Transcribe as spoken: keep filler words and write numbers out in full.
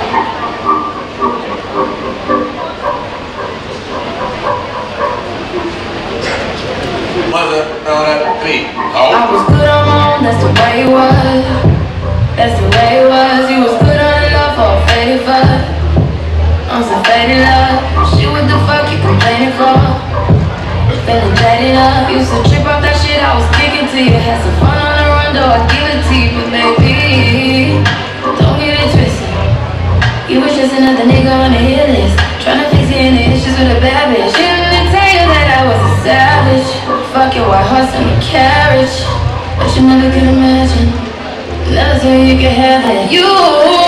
Mother on that beat. Oh. I was good on my own, that's the way it was. That's the way it was. You was good on love for a faded fuck. On some faded love. Shit, what the fuck you complaining for? Feeling jaded up. Used to trip off that shit I was kicking to you. Had some fun on the run, though I give it to you. But baby, don't get it twisted. You was just another nigga on the hit list, tryna fix any issues with a bad bitch. Didn't tell you that I was a savage. Fuck your white horse and a carriage. But you never could imagine, never thought you could have it. You